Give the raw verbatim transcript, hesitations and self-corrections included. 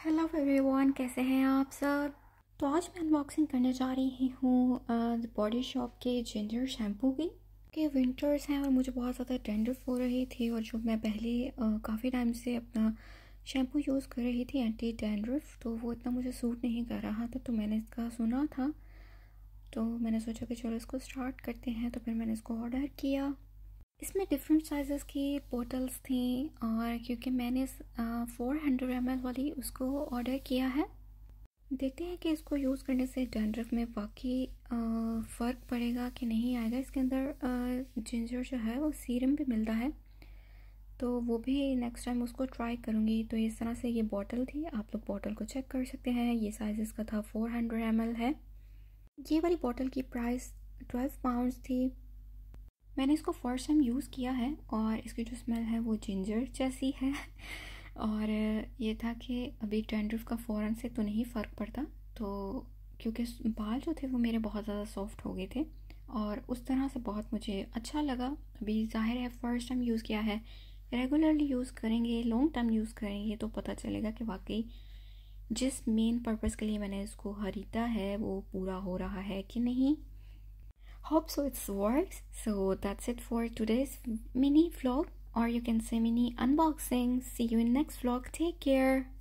Hello everyone, कैसे हैं आप सब। तो आज मैं अनबॉक्सिंग करने जा रही हूँ बॉडी शॉप के जिंजर शैम्पू की के विंटर्स हैं और मुझे बहुत ज़्यादा डैंड्रफ हो रही थी। और जो मैं पहले काफ़ी टाइम से अपना शैम्पू यूज़ कर रही थी एंटी डैंड्रफ, तो वो इतना मुझे सूट नहीं कर रहा था। तो मैंने इसका सुना था, तो मैंने सोचा कि चलो इसको स्टार्ट करते हैं। तो फिर मैंने इसको ऑर्डर किया। इसमें डिफरेंट साइज़ेस की बोतल्स थी और क्योंकि मैंने फोर हंड्रेड एम एल वाली उसको ऑर्डर किया है। देखते हैं कि इसको यूज़ करने से डैंड्रफ में वाकई फ़र्क पड़ेगा कि नहीं आएगा। इसके अंदर जिंजर जो है वो सीरम भी मिलता है, तो वो भी नेक्स्ट टाइम उसको ट्राई करूँगी। तो इस तरह से ये बॉटल थी, आप लोग बॉटल को चेक कर सकते हैं। ये साइज़ इसका था फोर हंड्रेड एम एल है। ये वाली बॉटल की प्राइस ट्वेल्व पाउंड्स थी। मैंने इसको फर्स्ट टाइम यूज़ किया है और इसकी जो स्मेल है वो जिंजर जैसी है। और ये था कि अभी डैंड्रफ का फ़ौरन से तो नहीं फ़र्क पड़ता, तो क्योंकि बाल जो थे वो मेरे बहुत ज़्यादा सॉफ्ट हो गए थे और उस तरह से बहुत मुझे अच्छा लगा। अभी ज़ाहिर है फ़र्स्ट टाइम यूज़ किया है, रेगुलरली यूज़ करेंगे, लॉन्ग टाइम यूज़ करेंगे तो पता चलेगा कि वाकई जिस मेन पर्पज़ के लिए मैंने इसको ख़रीदा है वो पूरा हो रहा है कि नहीं। Hope so it works. So that's it for today's mini vlog, or you can say mini unboxing. See you in next vlog. Take care.